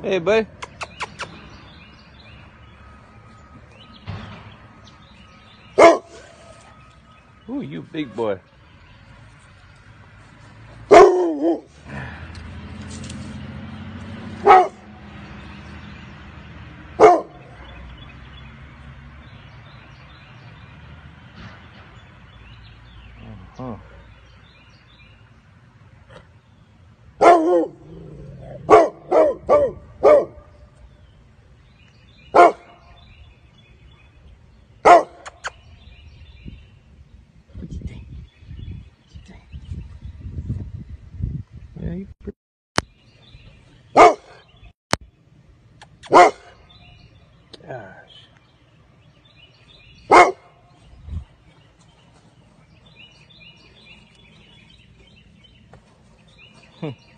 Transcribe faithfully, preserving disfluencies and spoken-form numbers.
Hey, buddy. Ooh, you big boy. Uh-huh. What you think? What you think? Yeah, you pretty. Gosh.